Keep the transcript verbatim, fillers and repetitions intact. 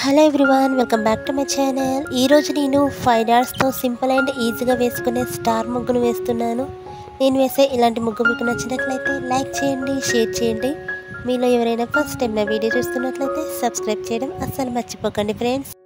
Hello everyone, welcome back to my channel. ఈరోజు నేను five డాట్స్తో simple and ఈజీగా వేసుకునే స్టార్ ముగ్గును వేస్తున్నాను. నేను వేసే ఇలాంటి ముగ్గు మీకు నచ్చినట్లయితే లైక్ చేయండి, షేర్ చేయండి. మీలో ఎవరైనా ఫస్ట్ టైం నా వీడియో చూస్తున్నట్లయితే సబ్స్క్రైబ్ చేయడం అస్సలు మర్చిపోకండి ఫ్రెండ్స్.